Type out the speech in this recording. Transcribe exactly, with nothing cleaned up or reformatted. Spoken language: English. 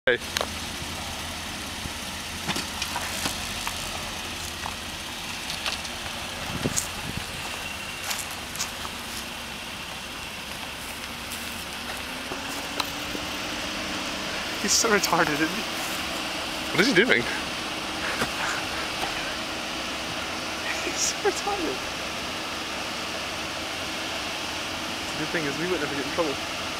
Hey. He's so retarded, isn't he? What is he doing? He's so retarded. The good thing is we would never get in trouble.